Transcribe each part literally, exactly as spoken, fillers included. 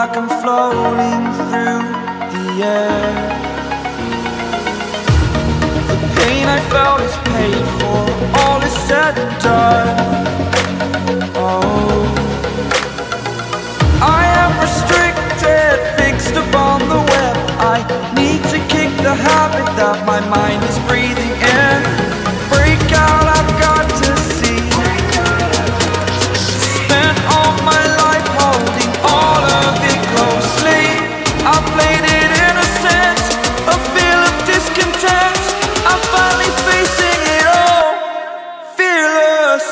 like I'm floating through the air. The pain I felt is paid for, all is said and done. Oh, I am restricted, fixed upon the web. I need to kick the habit that my mind is breathing in. Break out, I've got to see. Spent all my life holding all of it closely. I played it innocent, a feel of discontent. I'm finally facing it all, fearless.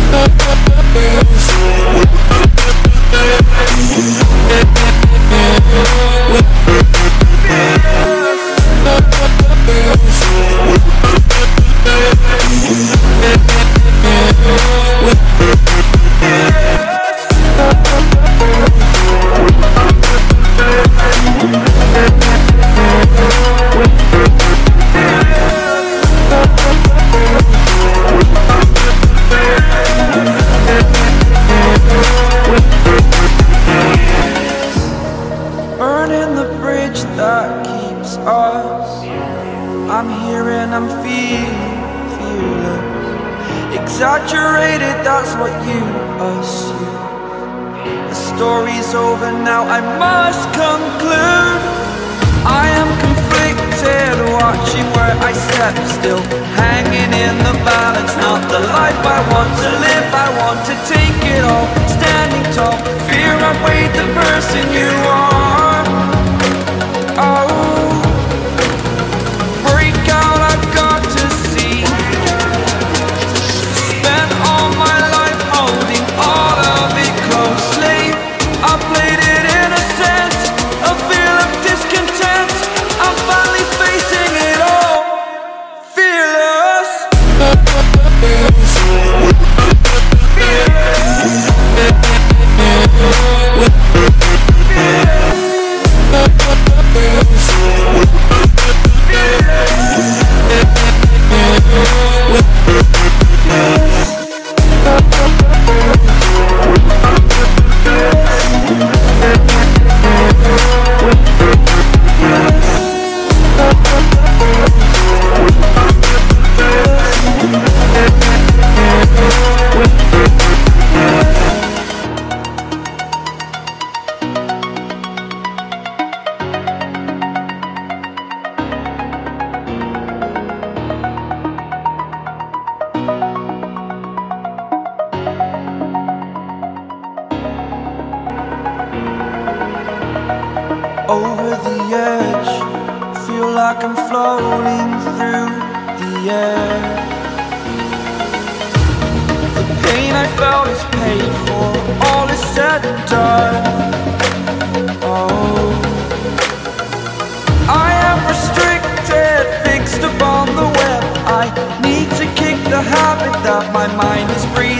Burning the bridge that keeps us. I'm here and I'm feeling fearless. Exaggerated, that's what you assume. The story's over now, I must conclude. I am conflicted, watching where I step still, hanging in the balance. Not the life I want to live, I want to take it all. Standing tall, fear outweighed the person you are. Oh, break out, I've got to see. Spent all my life holding all of it closely. I played it innocent, a feel of discontent. I'm finally facing it all, fearless. Over the edge, feel like I'm floating through the air. The pain I felt is paid for, all is said and done. Oh, I am restricted, fixed upon the web. I need to kick the habit that my mind is breathing.